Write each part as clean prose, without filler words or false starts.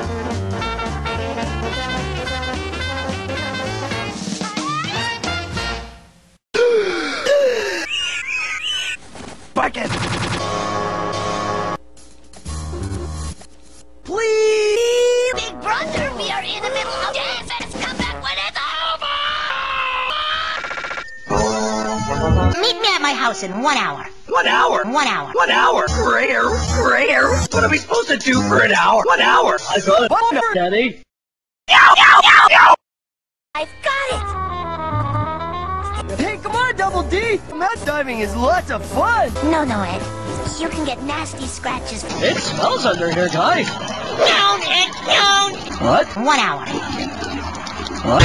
Bucket! Please! Big brother, we are in the middle of defense! Come back when it's over! Meet me at my house in 1 hour. 1 hour? 1 hour. 1 hour? Rare. What are we supposed to do for an hour? 1 hour? I got it, Daddy. Yow, yow, yow, yow! I've got it! Hey, come on, Double D! Mad diving is lots of fun! No, Ed. You can get nasty scratches. It smells under here, guy. Down, Ed, down! What? 1 hour. What?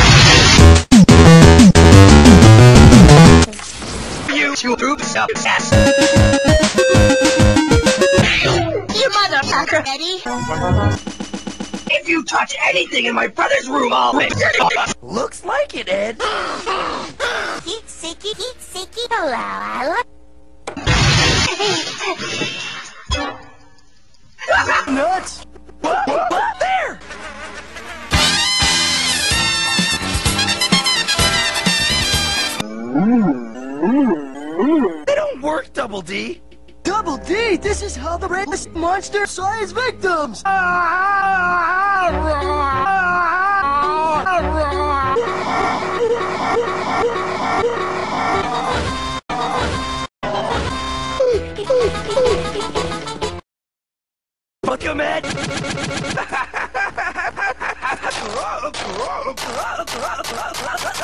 You two oops up ass. You motherfucker, Eddie! If you touch anything in my brother's room, I'll make it. Looks like it, Ed. Heat sicky, hello, hello. Nuts! What? There! They don't work, Double D. Double D, this is how the race monster size victims. Fuck him, Ed!